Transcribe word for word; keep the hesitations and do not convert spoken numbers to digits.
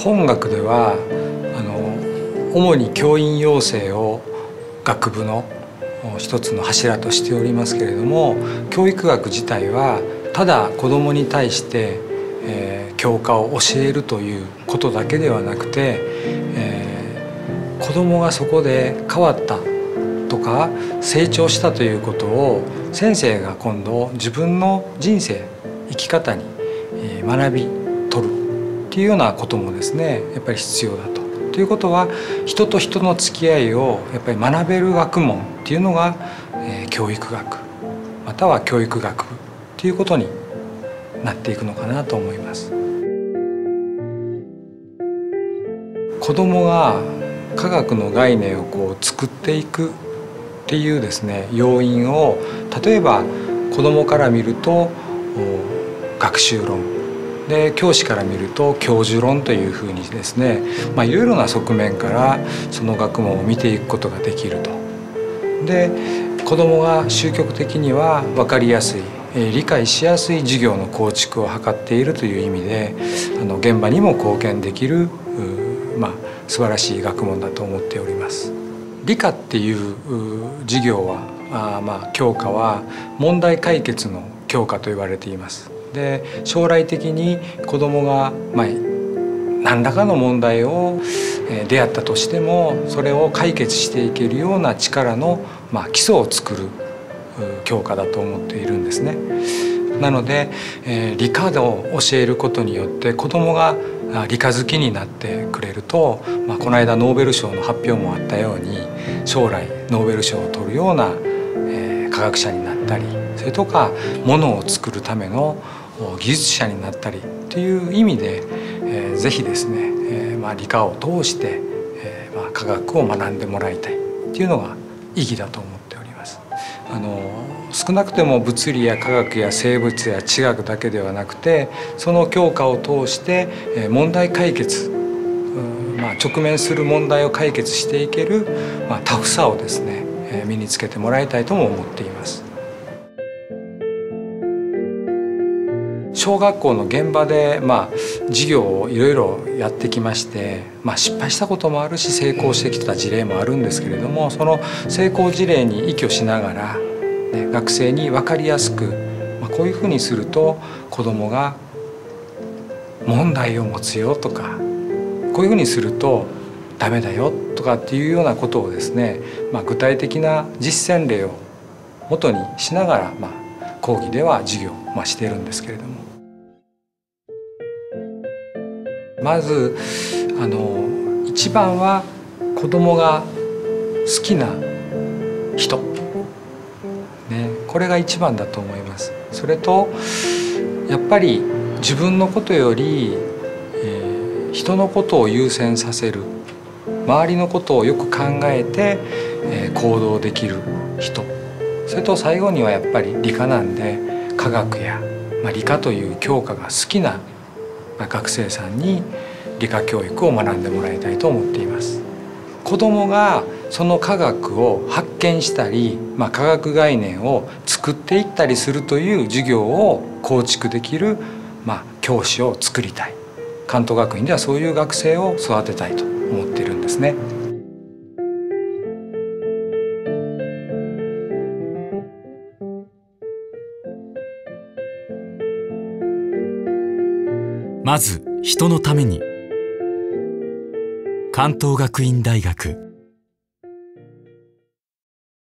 本学ではあの主に教員養成を学部の一つの柱としておりますけれども、教育学自体はただ子どもに対して、えー、教科を教えるということだけではなくて、えー、子どもがそこで変わったとか成長したということを先生が今度自分の人生生き方に学び取るっていうようなこともですねやっぱり必要だと。ということは人と人の付き合いをやっぱり学べる学問っていうのが、えー、教育学または教育学部ということになっていくのかなと思います。子どもが科学の概念をこう作っていくっていうですね要因を例えば子どもから見ると学習論で教師から見ると教授論というふうにですね、まあ、いろいろな側面からその学問を見ていくことができると。で子どもが終局的には分かりやすい理解しやすい授業の構築を図っているという意味であの現場にも貢献できる、まあ、素晴らしい学問だと思っております。理科っていう授業はあまあ教科は問題解決の教科と言われています。で将来的に子どもが、まあ、何らかの問題を出会ったとしてもそれを解決していけるような力の、まあ、基礎を作る教科だと思っているんですね。なので、えー、理科を教えることによって子どもが理科好きになってくれると、まあ、この間ノーベル賞の発表もあったように将来ノーベル賞を取るような、えー、科学者になったりそれとかものを作るための技術者になったりという意味で、えー、ぜひですね、えーまあ、理科を通して、えーまあ、科学を学んでもらいたいっていうのが意義だと思っております。あの少なくても物理や科学や生物や地学だけではなくてその教科を通して問題解決、まあ、直面する問題を解決していける、まあ、タフさをですね身につけてもらいたいとも思っています。小学校の現場で、まあ、授業をいろいろやってきまして、まあ、失敗したこともあるし成功してきた事例もあるんですけれどもその成功事例に依拠しながら、ね、学生に分かりやすく、まあ、こういうふうにすると子どもが問題を持つよとかこういうふうにするとダメだよとかっていうようなことをですね、まあ、具体的な実践例を元にしながら、まあ、講義では授業を、まあ、しているんですけれども。まずあの一番は子どもが好きな人、ね、これが一番だと思います。それとやっぱり自分のことより、えー、人のことを優先させる周りのことをよく考えて、えー、行動できる人それと最後にはやっぱり理科なんで科学や、まあ、理科という教科が好きな学生さんに理科教育を学んでもらいたいと思っています。子どもがその科学を発見したり、まあ、科学概念を作っていったりするという授業を構築できる、まあ、教師を作りたい。関東学院ではそういう学生を育てたいと思っているんですね。 まず人のために関東学院大学